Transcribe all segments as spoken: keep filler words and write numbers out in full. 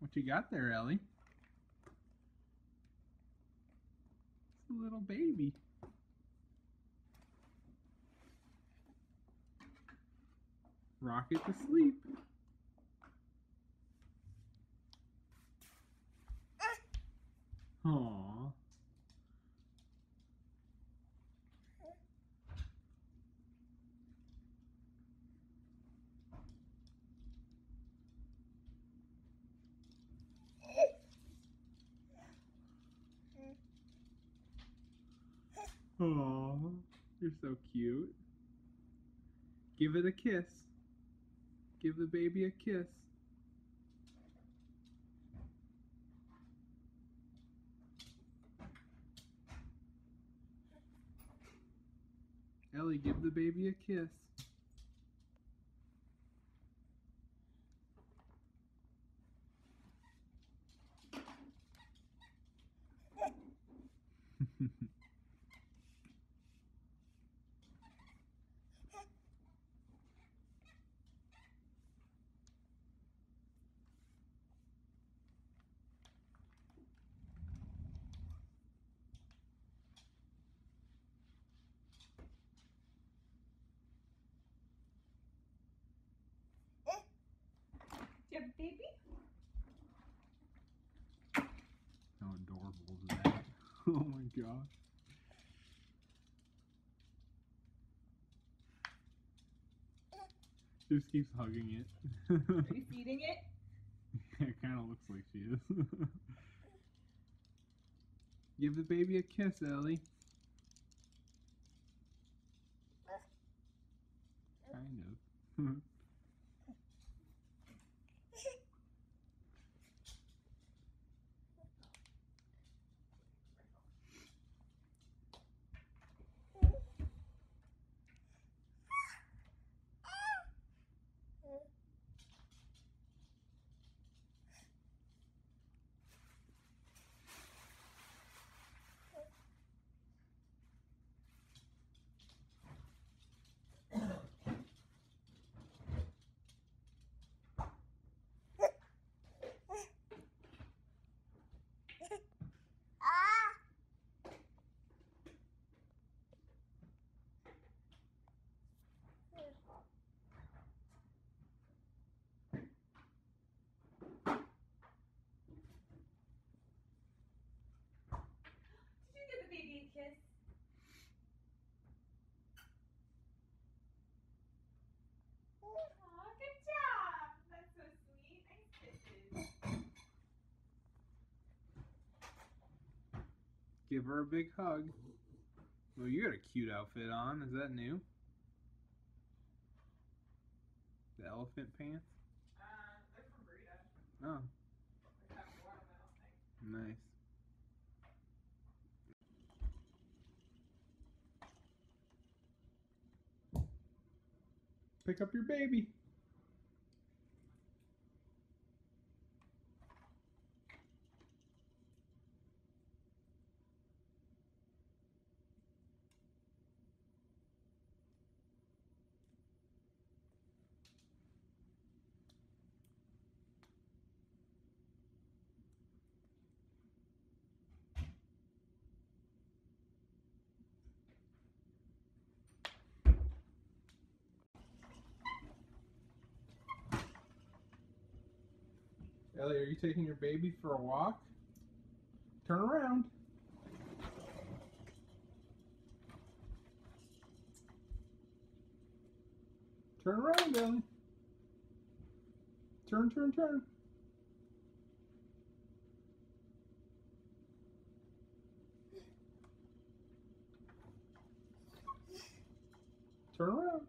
What you got there, Ellie? It's a little baby. Rock it to sleep. Aww. Aww, you're so cute. Give it a kiss. Give the baby a kiss. Ellie, give the baby a kiss. Yeah, baby? How adorable is that? Oh my gosh. Just keeps hugging it. Are you feeding it? It kind of looks like she is. Give the baby a kiss, Ellie. Kind of. Kiss. Aw, good job. That's so sweet. Nice kisses. Give her a big hug. Well, you got a cute outfit on. Is that new? The elephant pants? Uh, they're from Burrito. Oh. They have one of them, I don't think. Nice. Pick up your baby. Ellie, are you taking your baby for a walk? Turn around. Turn around, Ellie. Turn, turn, turn. Turn around.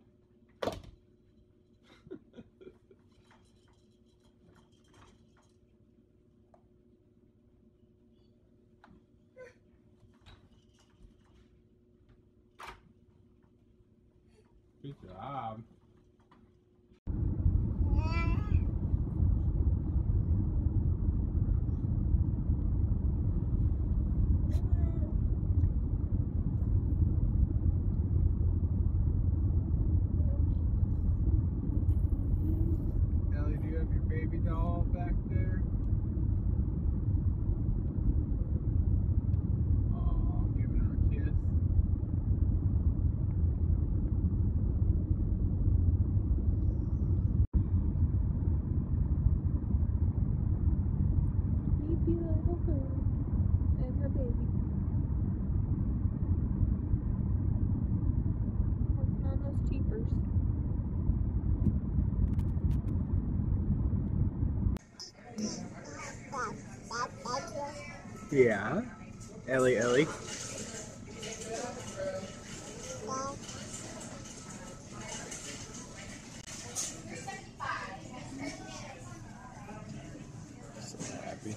Good job. Ellie, do you have your baby doll back there? Yeah. Ellie, Ellie. So happy.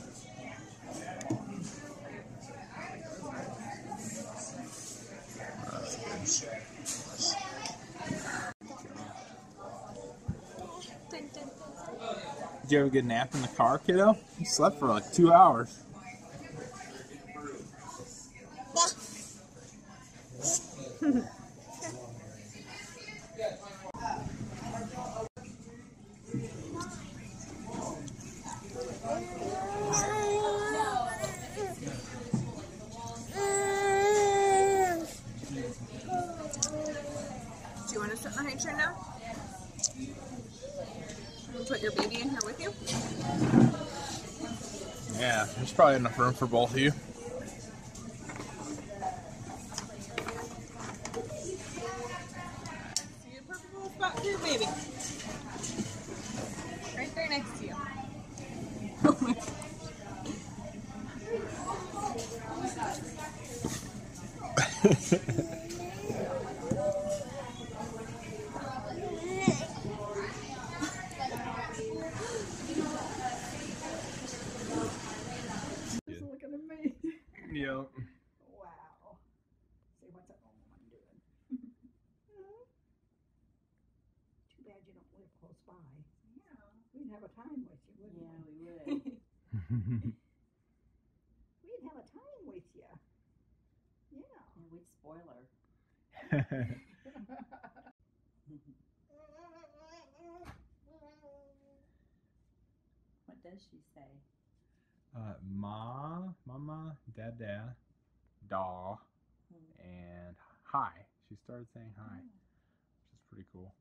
Did you have a good nap in the car, kiddo? You slept for like two hours. Do you want to sit in the high chair now? And put your baby in here with you? Yeah, there's probably enough room for both of you. See a perfect little spot for your baby. Right there next to you. Oh my God. Just looking at me. Yep. Wow. See what's that old woman doing? Too bad you don't live close by. Yeah. We'd have a time with you, wouldn't Yeah, we? we would. We'd have a time with you. Yeah. And we'd spoil her. What does she say? uh, Ma, Mama, Dada, Da, Hmm. and Hi. She started saying hi, which is pretty cool.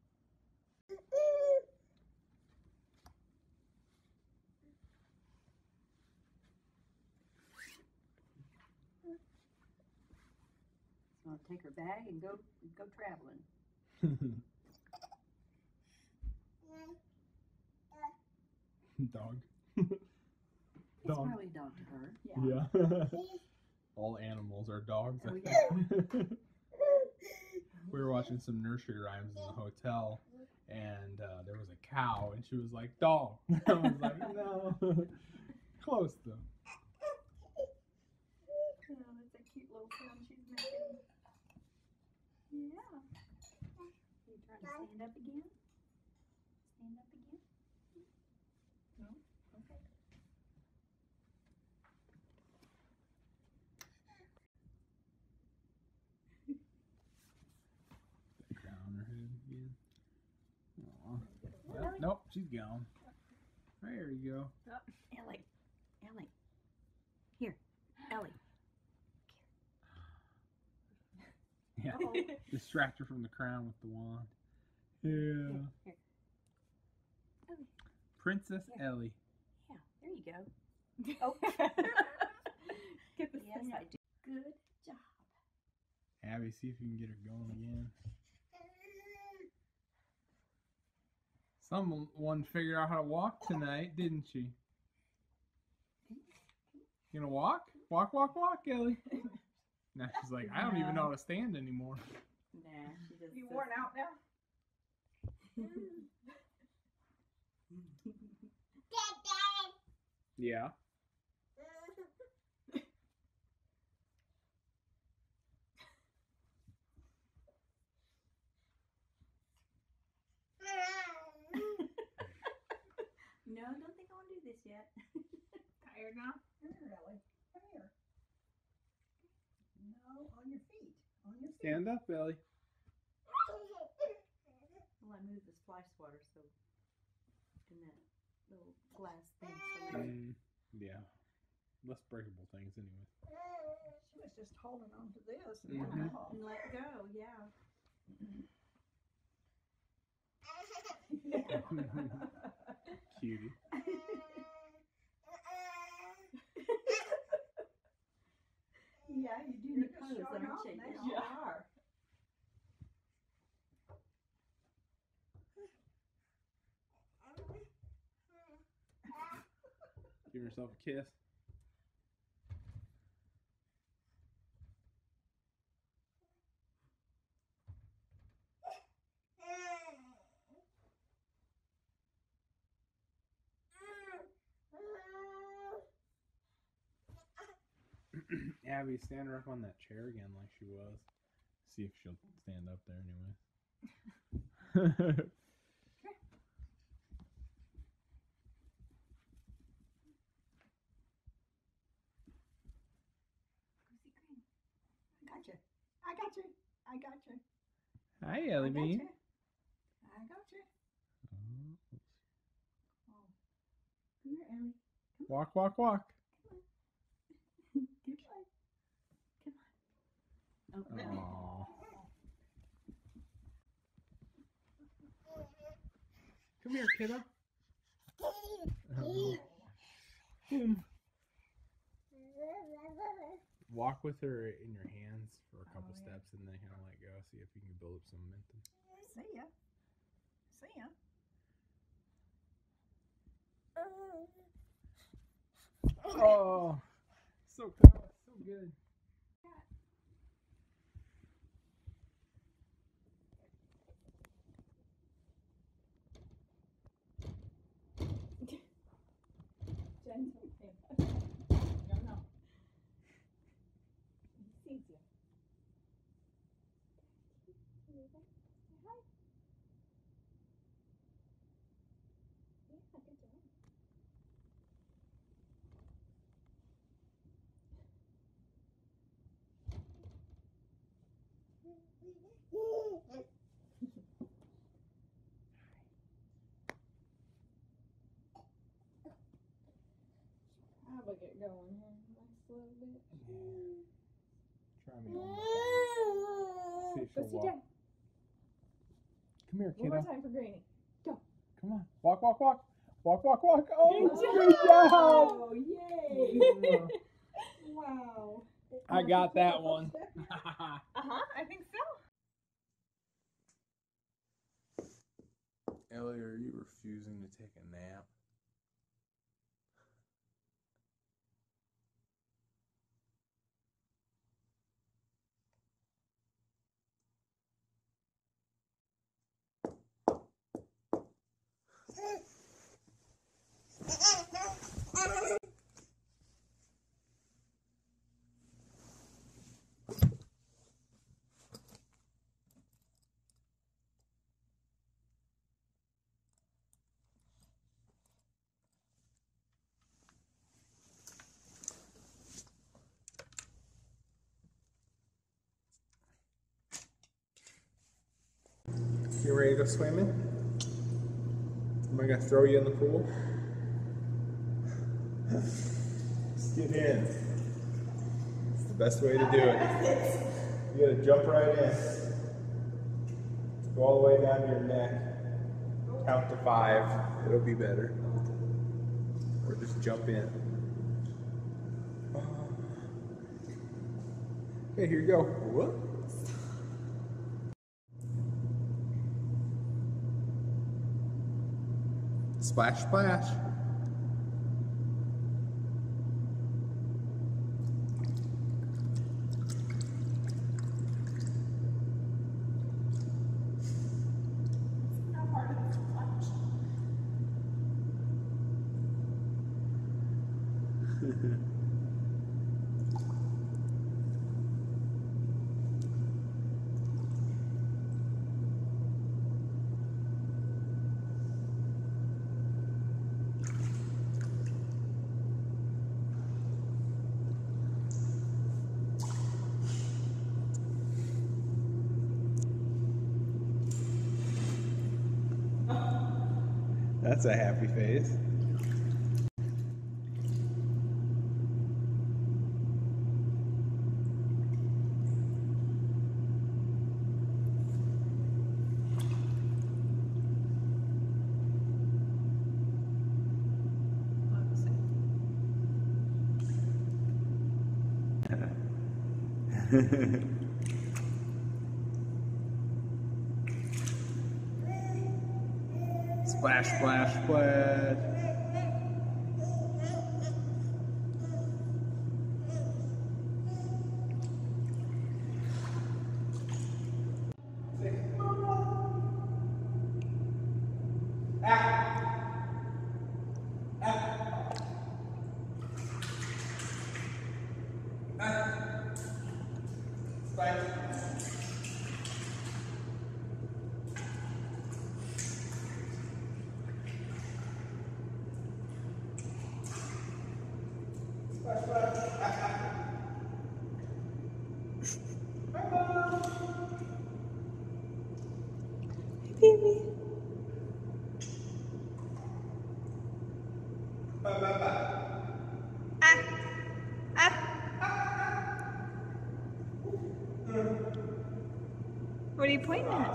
So I'll take her bag and go go traveling. Dog. It's Dog. probably a dog to her. Yeah. All animals are dogs. Oh, I yeah. think. We were watching some nursery rhymes in the hotel, and uh, there was a cow, and she was like, dog. I was like, no. Close though. Oh, that's a cute little sound she's making. Yeah. You trying to stand up again? Stand up again? No? Okay. Crown her head again. Aw. Yep, nope, she's gone. There you go. Oh, Ellie. Ellie. Here. Ellie. Yeah. Uh-oh. Distract her from the crown with the wand. Yeah. Here. Here. Ellie. Princess Yeah. Ellie. Yeah, there you go. Oh. Get the Yes, thing I up. do. Good job. Abby, see if you can get her going again. Someone figured out how to walk tonight, didn't she? You gonna walk? Walk, walk, walk, Ellie. Now she's like, I don't even know how to stand anymore. Nah, she just You says- worn out now? Yeah. No, don't think I want to do this yet. Tired now? Come here, Ellie. Come here. No, on your feet. On your feet. Stand up, Ellie. Well, I moved the splash water so in that little glass thing. So we- Mm, yeah. Less breakable things, anyway. She was just holding on to this. And Mhm. mm off. and let go, yeah. Cutie. Yeah, you do You're need just clothes, showing aren't off you? now. Yes, you are. Give yourself a kiss. Abby, stand her up on that chair again like she was. See if she'll stand up there anyway. I got you. I got you. I got you. Hi, I Ellie got Bean. you. I got you. Oh. Come here, Ellie. Walk, walk, walk. Good boy. Come on. Oh, Aww. Come here, kiddo. Oh. Boom. Walk with her in your hands for a couple Oh, yeah. steps and then kind of let go. See if you can build up some momentum. See ya. See ya. Oh, so good, so good. Jen's okay. No, no. He sees you. Hi. Yeah, good job. I'll get going here. Nice little bit. Yeah. Try me one more time. See if Go she'll sit walk. down. Come here, One kiddo. more time for Granny. Go. Come on. Walk, walk, walk. Walk, walk, walk. Oh, Good good job. Oh, yay. Yeah. Wow. I got that one. Uh-huh, I think so. Ellie, are you refusing to take a nap? You ready to go swimming? Am I gonna throw you in the pool? Just get in. It's the best way to do it. You gotta jump right in. Go all the way down to your neck. Count to five. It'll be better. Or just jump in. Okay, here you go. Whoop. Splash, splash. That's a happy face. Splash, splash, splash. Ah. Ah. Baby. Ah. Ah. What are you pointing at?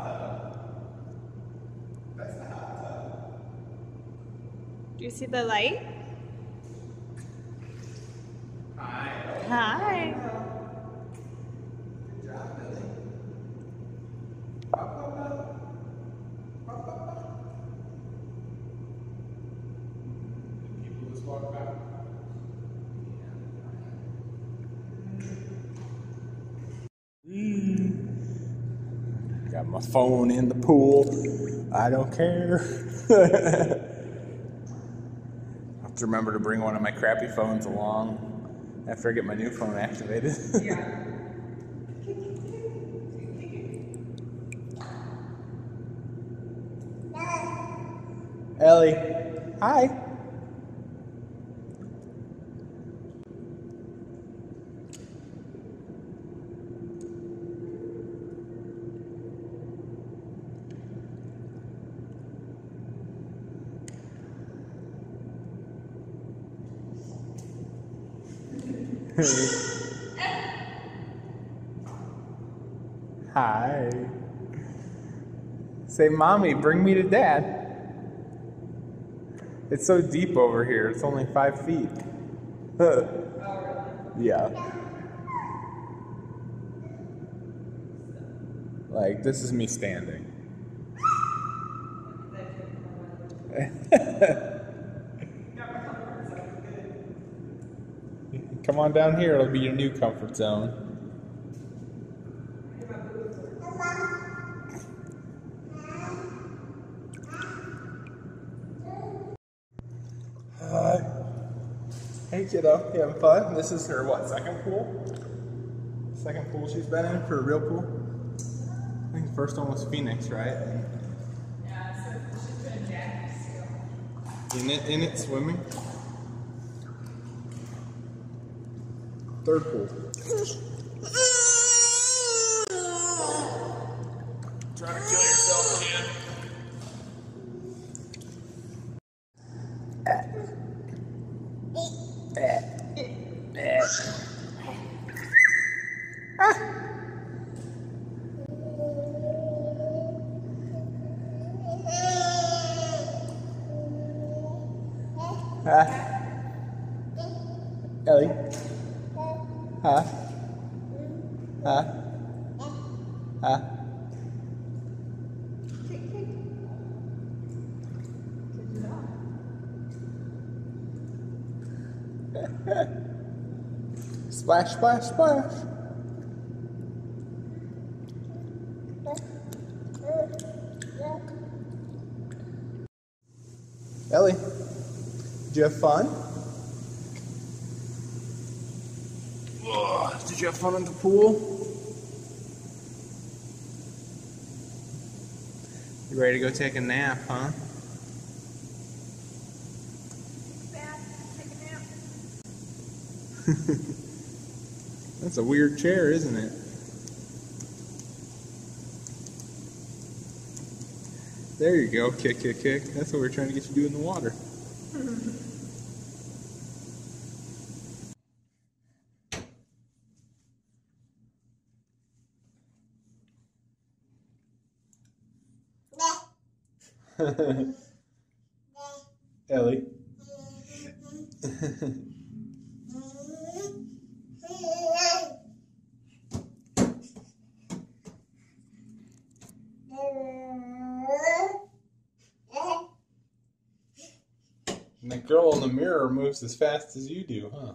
Do you see the light? Hi. Hi. Good job, Billy. People just walk back. Got my phone in the pool. I don't care. I have to remember to bring one of my crappy phones along after I get my new phone activated. Yeah. Ellie, hi. Hi. Say, Mommy, bring me to Dad. It's so deep over here. It's only five feet. Yeah. Like, this is me standing. Come on down here. It'll be your new comfort zone. Hi. Hey kiddo, you having fun? This is her, what, second pool? Second pool she's been in for a real pool? I think the first one was Phoenix, right? Yeah, so she's been Jack's still. In it, in it, swimming? Third pool. Trying to kill yourself, kid. Huh? Ellie? Huh? Huh? Huh? Splash, splash, splash. Ellie, did you have fun? Ugh, did you have fun in the pool? You ready to go take a nap, huh? That's a weird chair, isn't it? There you go, kick, kick, kick. That's what we're trying to get you to do in the water. Ellie. And the girl in the mirror moves as fast as you do, huh?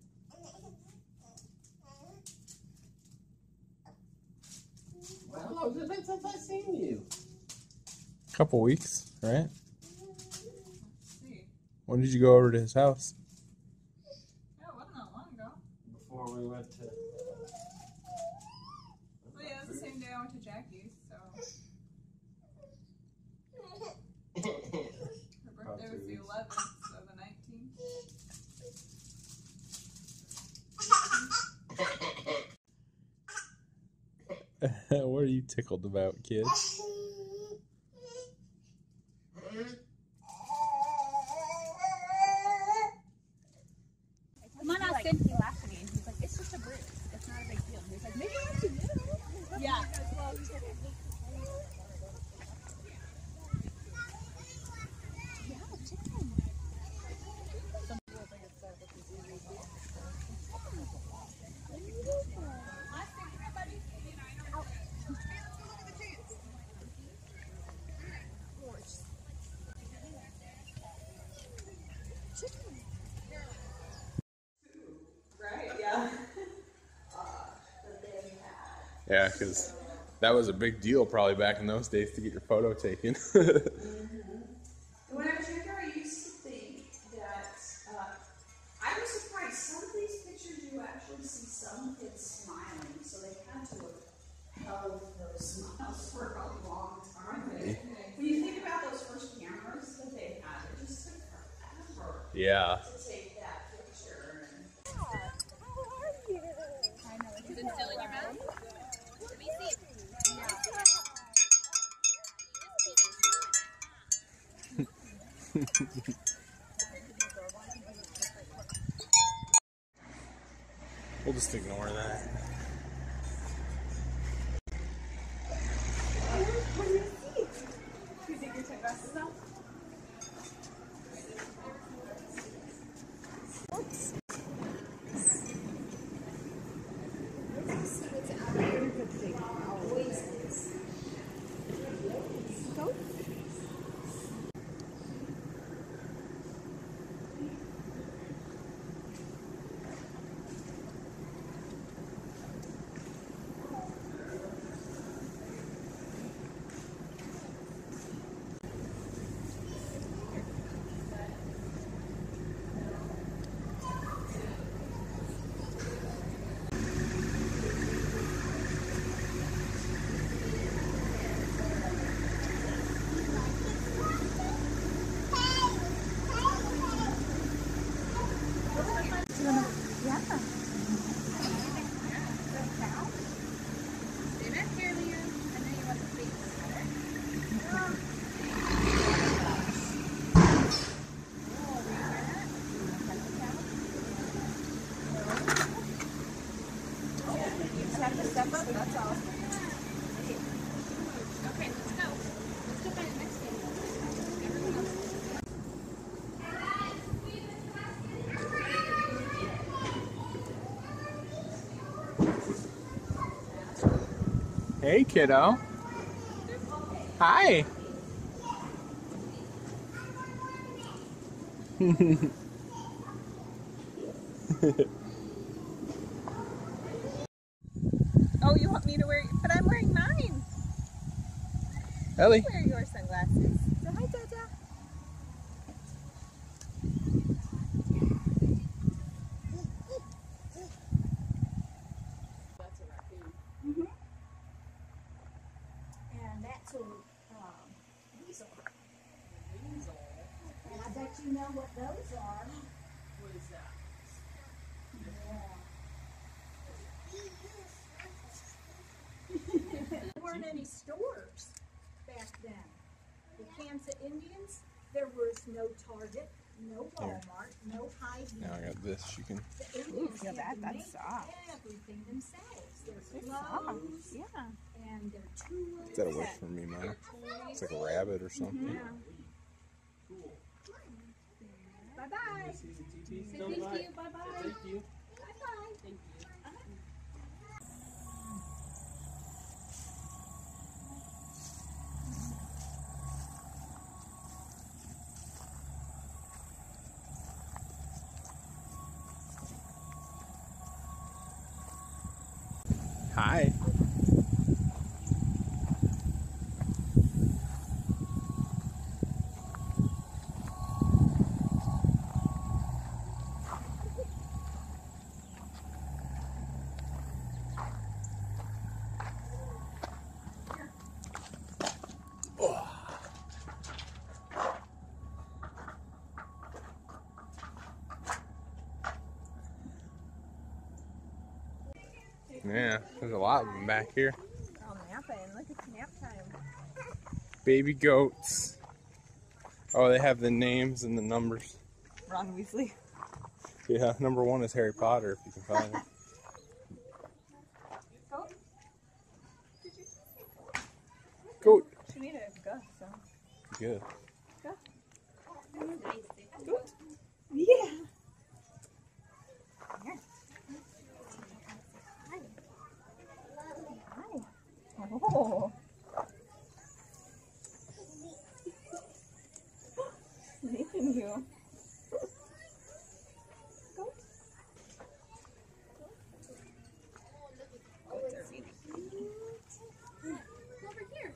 Well, those What's it been since I've seen you? Couple weeks, right? Let's see. When did you go over to his house? Yeah, it wasn't that long ago. Before we went to. Well, yeah, it was the same day I went to Jackie's, so. Her birthday was the eleventh, so the nineteenth. What are you tickled about, kid? Come on, Austin. He laughed at me and he's like, it's just a bruise. It's not a big deal. He's like, maybe once you do. Yeah. Right, yeah. Yeah, because that was a big deal probably back in those days to get your photo taken. When I was younger, I used to think that, uh, I was surprised, some of these pictures you actually see some kids smiling, so they had to have held those smiles for a long time. When you think about those first cameras that they had, it just took forever Yeah. to take that picture. Is it still in your mouth? Let me see. We'll just ignore that. You take your sunglasses off? Hey, kiddo. Hi. Oh, you want me to wear, but I'm wearing mine. Ellie. Wear your sunglasses. Say hi, Dada. That's a raccoon. Mm-hmm. And that's a, um, weasel. Weasel. And I bet you know what those are. What is that? There weren't any stores back then. The Kansas Indians, there was no Target, no Walmart, no Hy-Vee. Now I got this. You can. The Indians feel had that. to That's make soft. everything themselves. Their soft. clothes Yeah. and their tools. Is that away from me, Mama? It's like a rabbit or something. Yeah. Bye-bye. Say thank you. Bye-bye. Thank you. Bye-bye. Thank you. Hi. Yeah, there's a lot of them back here. They're all napping. Look, it's nap time. Baby goats. Oh, they have the names and the numbers. Ron Weasley. Yeah, number one is Harry Potter, if you can find it. Goat? Did you just say goat? Goat. She made a Gus sound. Good. Goat? Yeah. Here. Hi. Hi. Oh. Making you. Goat. Goats are really cute. Over here.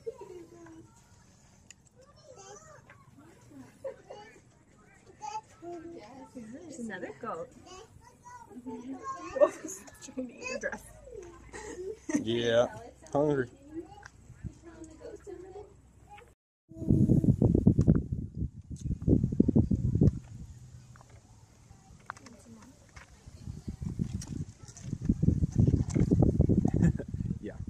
There's another goat. Oh, he's trying to eat your dress. Yeah. Hungry. Yeah.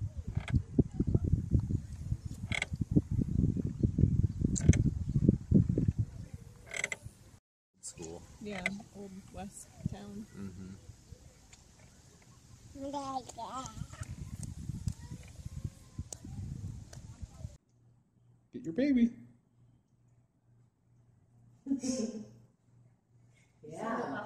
School. Yeah, Old West Town. Mm-hmm. Get your baby. Yeah.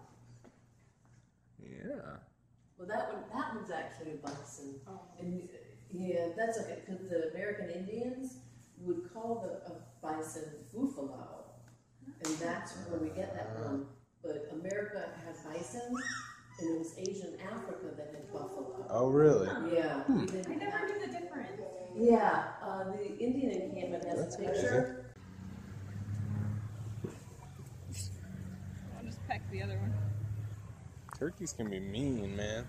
Yeah. Well, that one, that one's actually a bison. And yeah, that's okay, because the American Indians would call the a bison buffalo, and that's where we get that from. But America had bison, and it was Asian Africa that had buffalo. Oh, really? Yeah. we didn't I never have- knew the difference. Yeah, uh, the Indian encampment has That's a picture. I'll just peck the other one. Turkeys can be mean, man.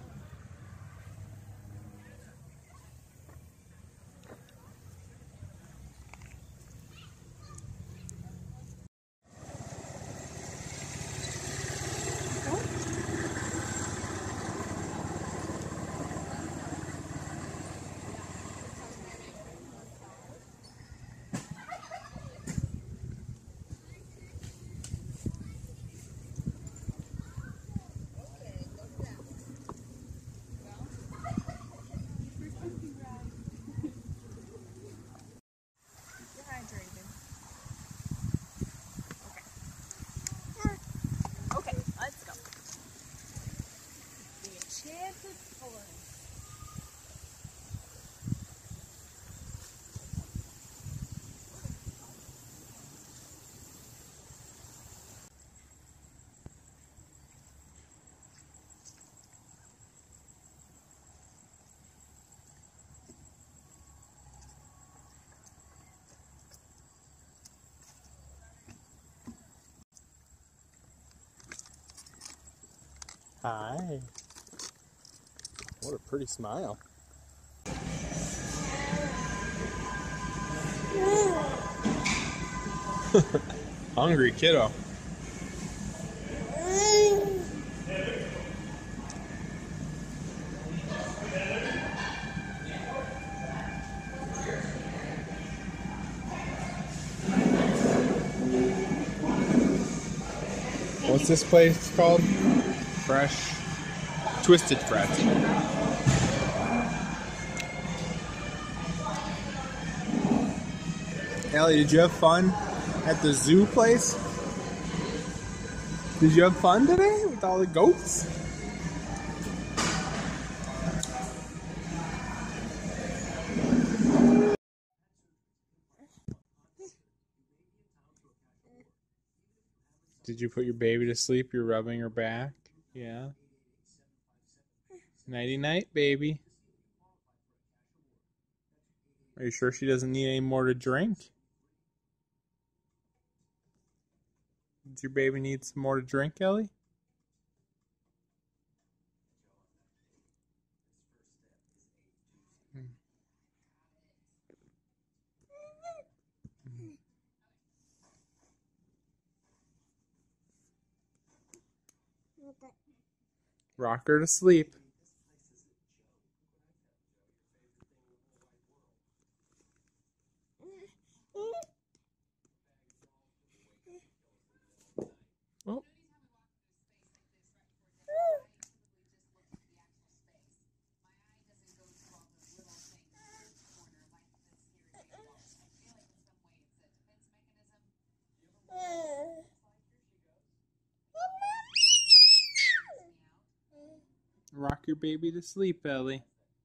You're hydrated. Okay. Okay, let's go. The Enchanted Forest. Hi. What a pretty smile. Hungry kiddo. What's this place called? Fresh. Twisted Fresh. Ellie, did you have fun at the zoo place? Did you have fun today with all the goats? Did you put your baby to sleep? You're rubbing her back? Yeah. Nighty night, baby. Are you sure she doesn't need any more to drink? Does your baby need some more to drink, Ellie? Rock her to sleep. rock your baby to sleep, Ellie.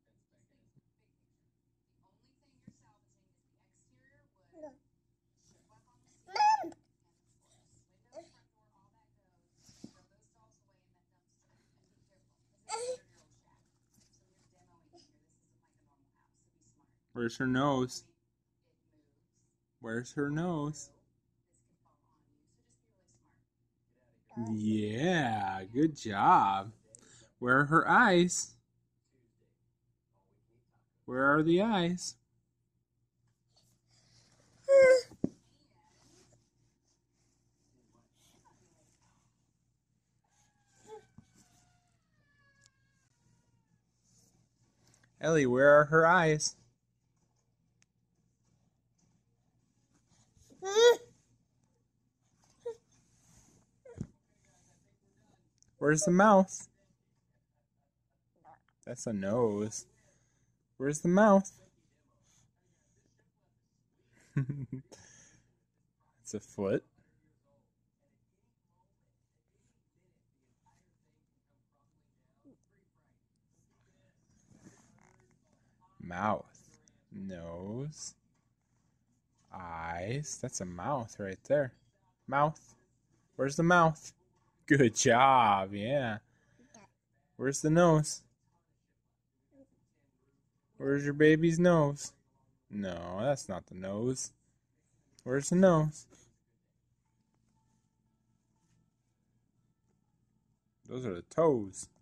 Where's her nose? Where's her nose? Yeah, good job. Where are her eyes? Where are the eyes? Ellie, where are her eyes? Where's the mouth? That's a nose. Where's the mouth? It's a foot. Mouth. Nose. Eyes. That's a mouth right there. Mouth. Where's the mouth? Good job. Yeah. Where's the nose? Where's your baby's nose? No, that's not the nose. Where's the nose? Those are the toes.